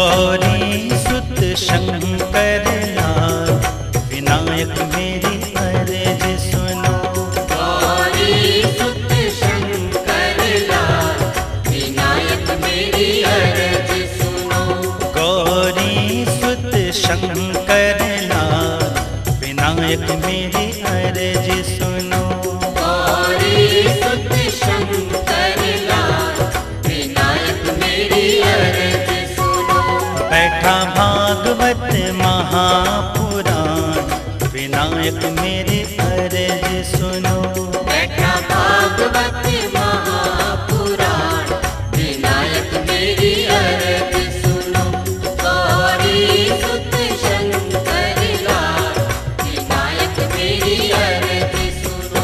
गौरी सुत शंकर लाल, विनायक मेरी अर्ज सुनो। गौरी सुत शंकर लाल, विनायक मेरी अर्ज सुनो। गौरी सुत शंकर लाल, विनायक मेरी अर्ज सुनो। गौरी सुत शंकर लाल, विनायक मेरी अर्ज सुनो। बैठा भागवत महापुराण, विनायक मेरी अर्ज सुनो। बैठा भागवत महापुराण, विनायक मेरी अर्ज सुनो। गौरी सुत शंकर लाल, विनायक मेरी अर्ज सुनो।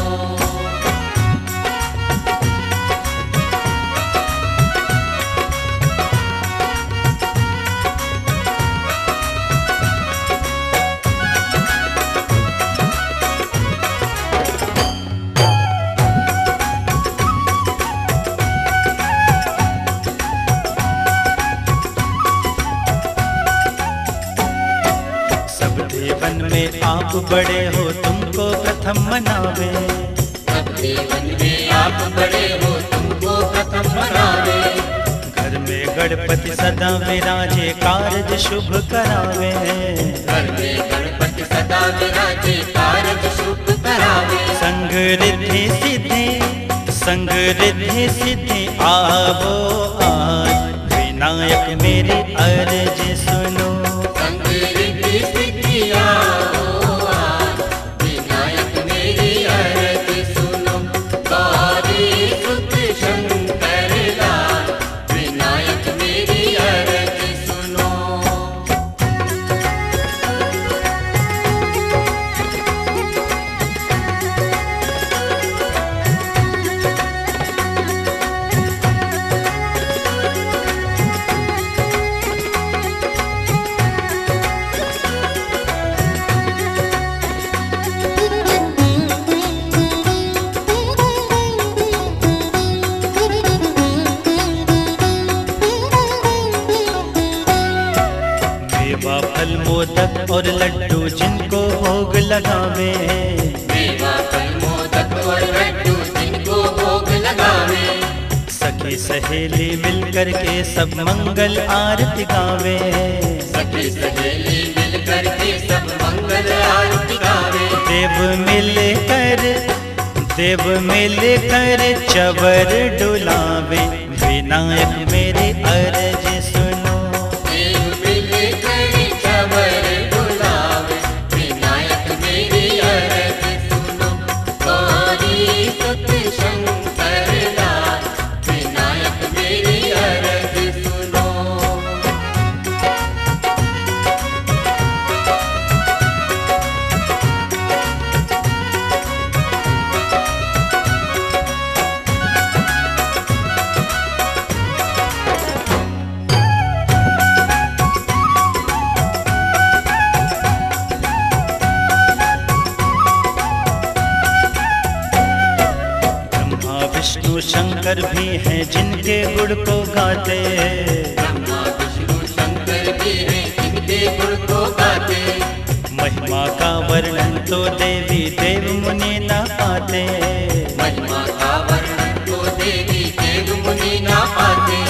देवन में आप बड़े हो, तुमको प्रथम मनावे। सब देवन में आप बड़े हो, तुमको प्रथम मनावे। घर में गणपति सदा विराजे, कारज शुभ करावे। घर में गणपति सदा विराजे, कारज शुभ करावे। संग रिद्धि सिद्धि, संग रिद्धि सिद्धि आवो आज, विनायक मेरी अर्ज सुनो। संग रिद्धि सिद्धि आओ आज, विनायक मेरी अर्ज सुनो। गौरी सुत शंकर लाल, विनायक मेरी अर्ज सुनो। मेवा फल मोदक और लड्डू जिनको भोग लगावे। मेवा फल मोदक और लड्डू जिनको भोग लगावे। सखी सहेली मिलकर के सब मंगल आरती गावे। सखी सहेली मिलकर के सब मंगल आरती गावे। देव मिलकर चवर डुलावे, विनायक मेरी अर्ज सुनो। देव मिलकर चवर डुलावे, विनायक मेरी अर्ज सुनो। गौरी सुत शंकर लाल, विनायक मेरी अर्ज सुनो। विष्णु शंकर भी हैं जिनके गुण को गाते। ब्रह्मा विष्णु शंकर भी हैं जिनके गुण को गाते। महिमा का वर्णन तो देवी देव मुनि न पाते। महिमा का वर्णन तो देवी देव मुनि न पाते।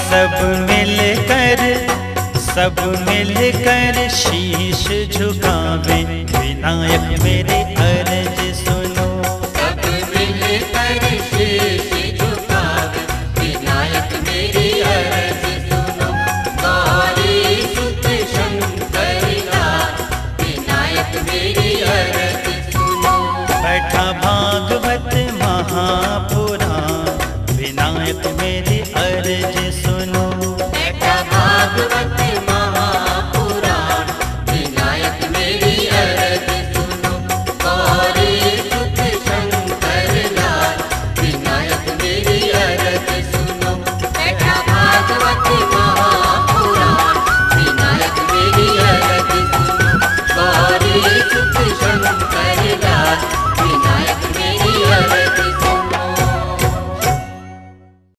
सब मिलकर शीश झुकावे, विनायक मेरी अर्ज सुनो। सब मिलकर शीश झुकावे, विनायक मेरी अर्ज सुनो। गौरी सुत शंकर लाल, विनायक मेरी अर्ज सुनो। बैठा भागवत महापुराण, विनायक मेरी अर्ज